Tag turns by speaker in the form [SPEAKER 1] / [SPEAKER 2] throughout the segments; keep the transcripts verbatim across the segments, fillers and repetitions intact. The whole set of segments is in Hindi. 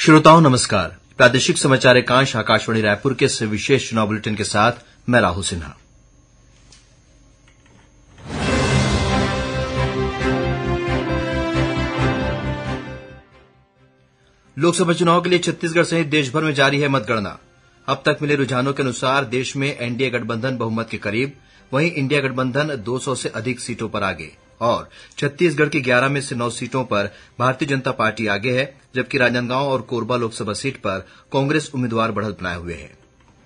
[SPEAKER 1] श्रोताओं नमस्कार। प्रादेशिक समाचार एकांश आकाशवाणी रायपुर के इस विशेष चुनाव बुलेटिन के साथ मैं राहुल सिन्हा। लोकसभा चुनाव के लिए छत्तीसगढ़ सहित देश भर में जारी है मतगणना। अब तक मिले रुझानों के अनुसार देश में एनडीए गठबंधन बहुमत के करीब, वहीं इंडिया गठबंधन दो सौ से अधिक सीटों पर आगे और छत्तीसगढ़ की ग्यारह में से नौ सीटों पर भारतीय जनता पार्टी आगे है, जबकि राजनांदगांव और कोरबा लोकसभा सीट पर कांग्रेस उम्मीदवार बढ़त बनाए हुए हैं।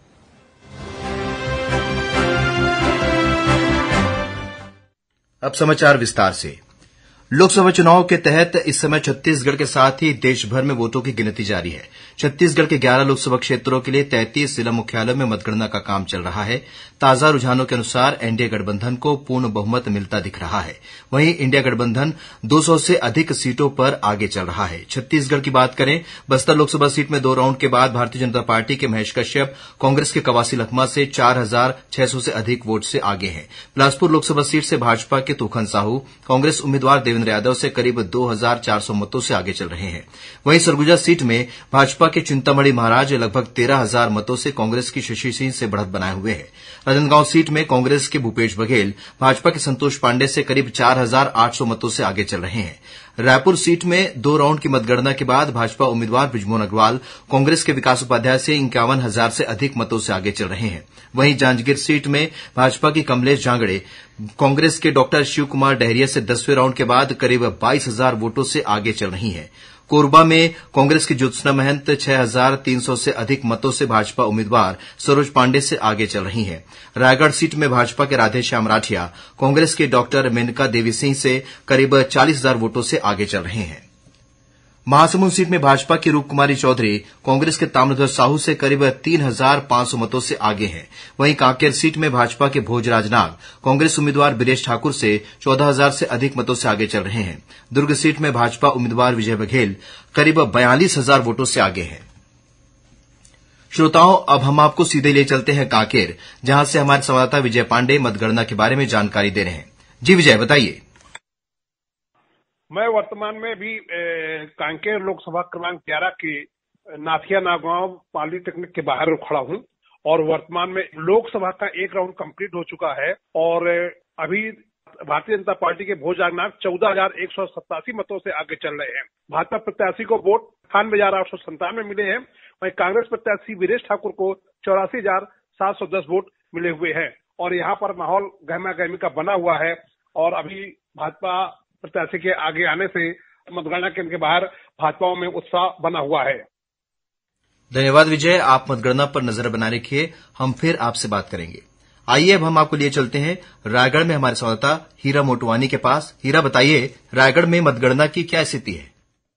[SPEAKER 1] अब समाचार विस्तार से। लोकसभा चुनाव के तहत इस समय छत्तीसगढ़ के साथ ही देश भर में वोटों की गिनती जारी है। छत्तीसगढ़ के ग्यारह लोकसभा क्षेत्रों के लिए तैंतीस जिला मुख्यालयों में मतगणना का काम चल रहा है। ताजा रुझानों के अनुसार एनडीए गठबंधन को पूर्ण बहुमत मिलता दिख रहा है, वहीं इंडिया गठबंधन दो सौ से अधिक सीटों पर आगे चल रहा है। छत्तीसगढ़ की बात करें, बस्तर लोकसभा सीट में दो राउंड के बाद भारतीय जनता पार्टी के महेश कश्यप कांग्रेस के कवासी लखमा से चार हजार छह सौ से अधिक वोट से आगे हैं। बिलासपुर लोकसभा सीट से भाजपा के तोखन साहू कांग्रेस उम्मीदवार देवेंद्र यादव से करीब दो हजार चार सौ मतों से आगे चल रहे हैं। वहीं सरगुजा सीट में भाजपा के चिंतामणि महाराज लगभग तेरह हजार मतों से कांग्रेस की शशि सिंह से बढ़त बनाए हुए हैं। राजनांदगांव सीट में कांग्रेस के भूपेश बघेल भाजपा के संतोष पांडे से करीब चार हजार आठ सौ मतों से आगे चल रहे हैं। रायपुर सीट में दो राउंड की मतगणना के बाद भाजपा उम्मीदवार बृजमोहन अग्रवाल कांग्रेस के विकास उपाध्याय से इक्यावन हजार से अधिक मतों से आगे चल रहे हैं। वहीं जांजगीर सीट में भाजपा की कमलेश जांगड़े कांग्रेस के डॉक्टर शिव कुमार डहरिया से दसवें राउंड के बाद करीब बाईस हजार वोटों से आगे चल रही हैं। कोरबा में कांग्रेस की ज्योत्सना महंत छह हजार तीन सौ से अधिक मतों से भाजपा उम्मीदवार सरोज पांडे से आगे चल रही हैं। रायगढ़ सीट में भाजपा के राधेश्याम राठिया कांग्रेस के डॉक्टर मेनका देवी सिंह से करीब चालीस हजार वोटों से आगे चल रहे हैं। महासमुंद सीट में भाजपा की रूप कुमारी चौधरी कांग्रेस के ताम्रध्वज साहू से करीब तीन हजार पांच सौ मतों से आगे हैं। वहीं कांकेर सीट में भाजपा के भोजराज नाग कांग्रेस उम्मीदवार बीरेश ठाकुर से चौदह हजार से अधिक मतों से आगे चल रहे हैं। दुर्ग सीट में भाजपा उम्मीदवार विजय बघेल करीब बयालीस हजार वोटों से आगे हैं। श्रोताओं, अब हम आपको सीधे ले चलते हैं कांकेर, जहां से हमारे संवाददाता विजय पांडे मतगणना के बारे में जानकारी दे रहे हैं। जी विजय, बताइए।
[SPEAKER 2] मैं वर्तमान में भी कांकेर लोकसभा क्रमांक ग्यारह के नाथिया नागांव पॉलिटेक्निक के बाहर खड़ा हूं और वर्तमान में लोकसभा का एक राउंड कंप्लीट हो चुका है और अभी भारतीय जनता पार्टी के भोजनाग चौदह हजार एक सौ सतासी मतों से आगे चल रहे हैं। भाजपा प्रत्याशी को वोट अठानवे हजार आठ सौ संतानवे मिले हैं। वहीं कांग्रेस प्रत्याशी वीरेश ठाकुर को चौरासी हजार सात सौ दस वोट मिले हुए हैं और यहाँ पर माहौल गहमा गहमी का बना हुआ है और अभी भाजपा प्रत्याशी के आगे आने से मतगणना केंद्र के बाहर भाजपा में उत्साह बना हुआ है।
[SPEAKER 1] धन्यवाद विजय, आप मतगणना पर नजर बनाए रखिए, हम फिर आपसे बात करेंगे। आइए अब हम आपको लिए चलते हैं रायगढ़ में हमारे संवाददाता हीरा मोटवानी के पास। हीरा, बताइए रायगढ़ में मतगणना की क्या स्थिति है?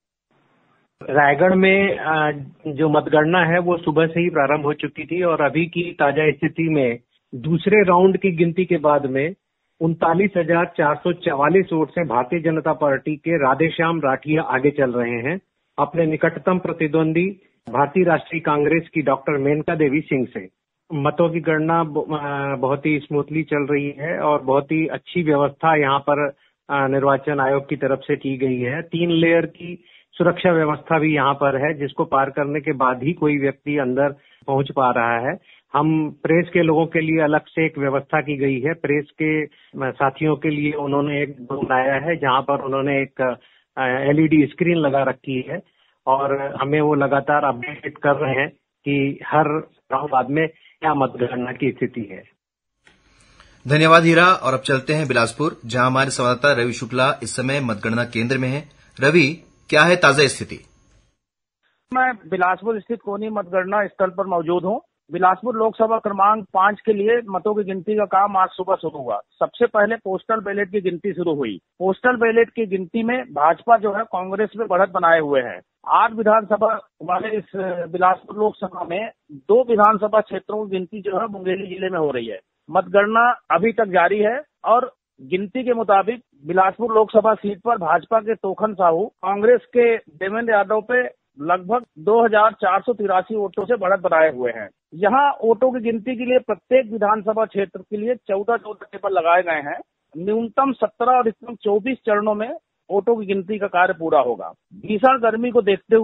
[SPEAKER 3] रायगढ़ में जो मतगणना है वो सुबह से ही प्रारंभ हो चुकी थी और अभी की ताजा स्थिति में दूसरे राउंड की गिनती के बाद में उनतालीस हजार चार सौ चवालीस वोट से भारतीय जनता पार्टी के राधेश्याम राठिया आगे चल रहे हैं अपने निकटतम प्रतिद्वंदी भारतीय राष्ट्रीय कांग्रेस की डॉक्टर मेनका देवी सिंह से। मतों की गणना बहुत ही स्मूथली चल रही है और बहुत ही अच्छी व्यवस्था यहाँ पर निर्वाचन आयोग की तरफ से की गई है। तीन लेयर की सुरक्षा व्यवस्था भी यहाँ पर है, जिसको पार करने के बाद ही कोई व्यक्ति अंदर पहुंच पा रहा है। हम प्रेस के लोगों के लिए अलग से एक व्यवस्था की गई है। प्रेस के साथियों के लिए उन्होंने एक बनाया है जहां पर उन्होंने एक एलईडी स्क्रीन लगा रखी है और हमें वो लगातार अपडेट कर रहे हैं कि हर राउंड बाद में क्या मतगणना की स्थिति है।
[SPEAKER 1] धन्यवाद हीरा, और अब चलते हैं बिलासपुर, जहां हमारे संवाददाता रवि शुक्ला इस समय मतगणना केंद्र में है। रवि, क्या है ताजा स्थिति?
[SPEAKER 4] मैं बिलासपुर स्थित कोनी मतगणना स्थल पर मौजूद हूं। बिलासपुर लोकसभा क्रमांक पांच के लिए मतों की गिनती का काम आज सुबह शुरू हुआ। सबसे पहले पोस्टल बैलेट की गिनती शुरू हुई। पोस्टल बैलेट की गिनती में भाजपा जो है कांग्रेस में बढ़त बनाए हुए है। आठ विधानसभा वाले इस बिलासपुर लोकसभा में दो विधानसभा क्षेत्रों की गिनती जो है मुंगेली जिले में हो रही है। मतगणना अभी तक जारी है और गिनती के मुताबिक बिलासपुर लोकसभा सीट पर भाजपा के तोखन साहू कांग्रेस के देवेंद्र यादव पे लगभग दो हजार चार सौ तिरासी वोटों से बढ़त बनाए हुए हैं। यहाँ वोटों की गिनती के लिए प्रत्येक विधानसभा क्षेत्र के लिए चौदह चौदह टेबल लगाए गए हैं। न्यूनतम सत्रह और अधिकतम चौबीस चरणों में वोटों की गिनती का कार्य पूरा होगा। भीषण गर्मी को देखते हुए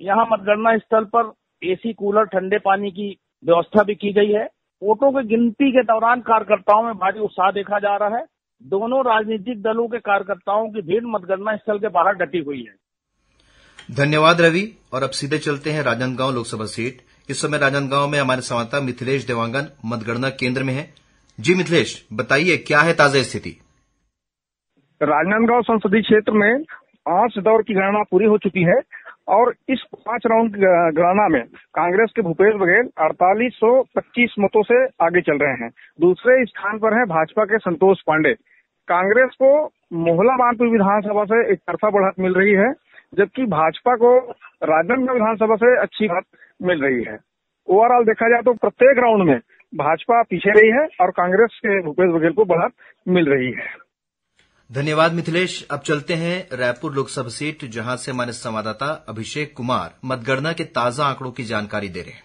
[SPEAKER 4] यहाँ मतगणना स्थल पर एसी कूलर, ठंडे पानी की व्यवस्था भी की गई है। वोटों की गिनती के दौरान कार्यकर्ताओं में भारी उत्साह देखा जा रहा है। दोनों राजनीतिक दलों के कार्यकर्ताओं की भीड़ मतगणना स्थल के बाहर डटी हुई है।
[SPEAKER 1] धन्यवाद रवि। और अब सीधे चलते हैं राजनांदगांव लोकसभा सीट। इस समय राजनांदगांव में हमारे संवाददाता मिथिलेश देवांगन मतगणना केंद्र में है। जी मिथिलेश, बताइए क्या है ताजा स्थिति?
[SPEAKER 5] राजनांदगांव संसदीय क्षेत्र में पांच दौर की गणना पूरी हो चुकी है और इस पांच राउंड की गणना में कांग्रेस के भूपेश बघेल अड़तालीस सौ पच्चीस मतों से आगे चल रहे हैं। दूसरे स्थान पर है भाजपा के संतोष पांडे। कांग्रेस को मोहला बानपुर विधानसभा से एक तरफा बढ़त मिल रही है, जबकि भाजपा को राजनांदगांव विधानसभा से अच्छी बात मिल रही है। ओवरऑल देखा जाए तो प्रत्येक राउंड में भाजपा पीछे रही है और कांग्रेस के भूपेश बघेल को बढ़त मिल रही है।
[SPEAKER 1] धन्यवाद मिथिलेश। अब चलते हैं रायपुर लोकसभा सीट, जहां से हमारे संवाददाता अभिषेक कुमार मतगणना के ताजा आंकड़ों की जानकारी दे रहे हैं।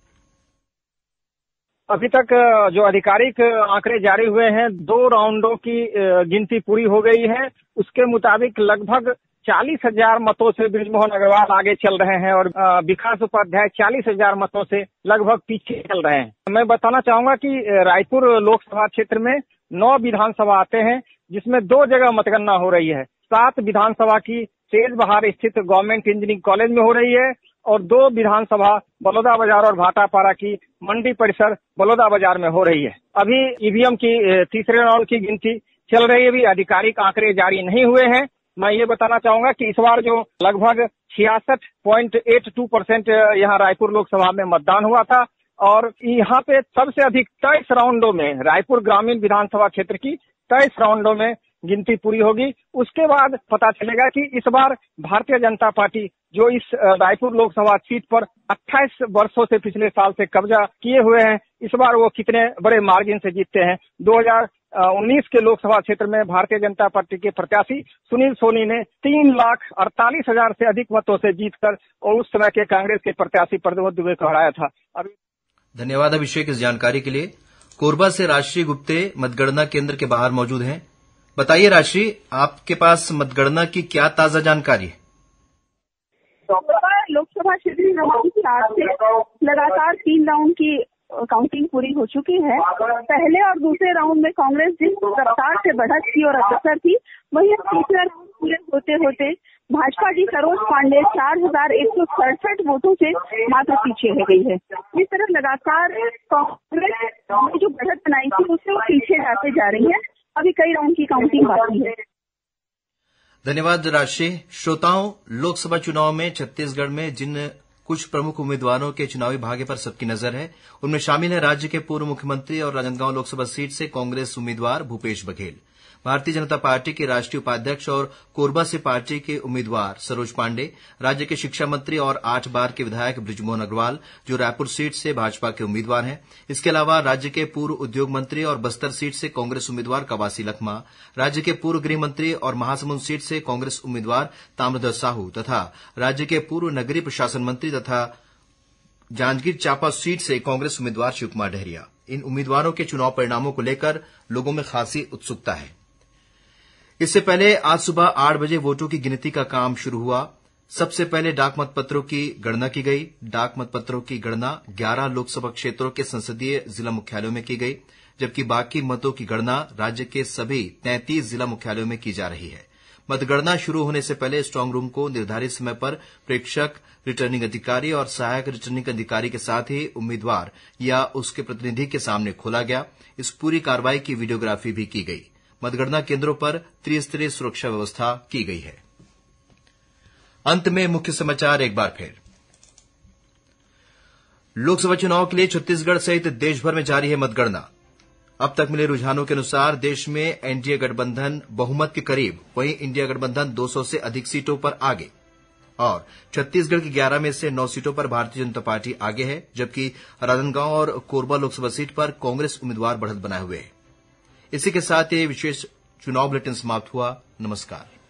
[SPEAKER 3] अभी तक जो आधिकारिक आंकड़े जारी हुए हैं, दो राउंडों की गिनती पूरी हो गई है। उसके मुताबिक लगभग चालीस हजार मतों से बृजमोहन अग्रवाल आगे चल रहे हैं और विकास उपाध्याय चालीस हजार मतों से लगभग पीछे चल रहे हैं। मैं बताना चाहूंगा कि रायपुर लोकसभा क्षेत्र में नौ विधानसभा आते हैं, जिसमें दो जगह मतगणना हो रही है। सात विधानसभा की तेज बहार स्थित गवर्नमेंट इंजीनियरिंग कॉलेज में हो रही है और दो विधानसभा बलौदा बाजार और भाटापारा की मंडी परिसर बलौदा बाजार में हो रही है। अभी ईवीएम की तीसरे राउंड की गिनती चल रही है। अभी आधिकारिक आंकड़े जारी नहीं हुए हैं। मैं ये बताना चाहूंगा कि इस बार जो लगभग छियासठ पॉइंट आठ दो परसेंट यहाँ रायपुर लोकसभा में मतदान हुआ था और यहाँ पे सबसे अधिक तेईस राउंडों में रायपुर ग्रामीण विधानसभा क्षेत्र की तेईस राउंडों में गिनती पूरी होगी। उसके बाद पता चलेगा कि इस बार भारतीय जनता पार्टी जो इस रायपुर लोकसभा सीट पर अट्ठाईस वर्षों से पिछले साल से कब्जा किए हुए हैं, इस बार वो कितने बड़े मार्जिन से जीतते हैं। दो हजार उन्नीस के लोकसभा क्षेत्र में भारतीय जनता पार्टी के प्रत्याशी सुनील सोनी ने तीन लाख अड़तालीस हजार से अधिक मतों से जीतकर और उस समय के कांग्रेस के प्रत्याशी प्रद्युम्न दुबे को हराया था। अभी
[SPEAKER 1] धन्यवाद अभिषेक इस जानकारी के लिए। कोरबा से राष्ट्रीय गुप्ते मतगणना केंद्र के बाहर मौजूद हैं। बताइए राष्ट्रीय, आपके पास मतगणना की क्या ताजा जानकारी है?
[SPEAKER 6] लोकसभा क्षेत्र क्रमांक चार से लगातार तीन राउंड की काउंटिंग पूरी हो चुकी है। पहले और दूसरे राउंड में कांग्रेस जिस रफ्तार से बढ़त की और अग्रसर थी, वही तीसरा राउंड पूरे होते होते भाजपा की सरोज पांडे चार हजार एक सौ सड़सठ वोटों से मात्र पीछे रह गई है। इस तरह लगातार कांग्रेस ने जो बढ़त बनाई थी उससे वो पीछे जाते जा रही है। अभी कई राउंड की काउंटिंग बाकी है।
[SPEAKER 1] धन्यवाद राष्ट्रीय। श्रोताओं, लोकसभा चुनाव में छत्तीसगढ़ में जिन कुछ प्रमुख उम्मीदवारों के चुनावी भाग्य पर सबकी नजर है, उनमें शामिल है राज्य के पूर्व मुख्यमंत्री और राजनांदगांव लोकसभा सीट से कांग्रेस उम्मीदवार भूपेश बघेल, भारतीय जनता पार्टी के राष्ट्रीय उपाध्यक्ष और कोरबा से पार्टी के उम्मीदवार सरोज पांडे, राज्य के शिक्षा मंत्री और आठ बार के विधायक बृजमोहन अग्रवाल जो रायपुर सीट से भाजपा के उम्मीदवार हैं। इसके अलावा राज्य के पूर्व उद्योग मंत्री और बस्तर सीट से कांग्रेस उम्मीदवार कवासी लखमा, राज्य के पूर्व गृह मंत्री और महासमुंद सीट से कांग्रेस उम्मीदवार ताम्रध्वज साहू तथा राज्य के पूर्व नगरीय प्रशासन मंत्री तथा जांजगीर चांपा सीट से कांग्रेस उम्मीदवार शिवकुमार डहरिया। इन उम्मीदवारों के चुनाव परिणामों को लेकर लोगों में खासी उत्सुकता है। इससे पहले आज सुबह आठ बजे वोटों की गिनती का काम शुरू हुआ। सबसे पहले डाक मतपत्रों की गणना की गई। डाक मतपत्रों की गणना ग्यारह लोकसभा क्षेत्रों के संसदीय जिला मुख्यालयों में की गई, जबकि बाकी मतों की गणना राज्य के सभी तैंतीस जिला मुख्यालयों में की जा रही है। मतगणना शुरू होने से पहले स्ट्रांग रूम को निर्धारित समय पर प्रेक्षक, रिटर्निंग अधिकारी और सहायक रिटर्निंग अधिकारी के साथ ही उम्मीदवार या उसके प्रतिनिधि के सामने खोला गया। इस पूरी कार्रवाई की वीडियोग्राफी भी की गई। मतगणना केंद्रों पर त्रिस्तरीय सुरक्षा व्यवस्था की गई है। अंत में मुख्य समाचार एक बार फिर। लोकसभा चुनाव के लिए छत्तीसगढ़ सहित देश भर में जारी है मतगणना। अब तक मिले रुझानों के अनुसार देश में एनडीए गठबंधन बहुमत के करीब, वहीं इंडिया गठबंधन दो सौ से अधिक सीटों पर आगे और छत्तीसगढ़ की ग्यारह में से नौ सीटों पर भारतीय जनता पार्टी आगे है, जबकि राजनांदगांव और कोरबा लोकसभा सीट पर कांग्रेस उम्मीदवार बढ़त बनाए हुए हैं। इसी के साथ ये विशेष चुनाव बुलेटिन समाप्त हुआ। नमस्कार।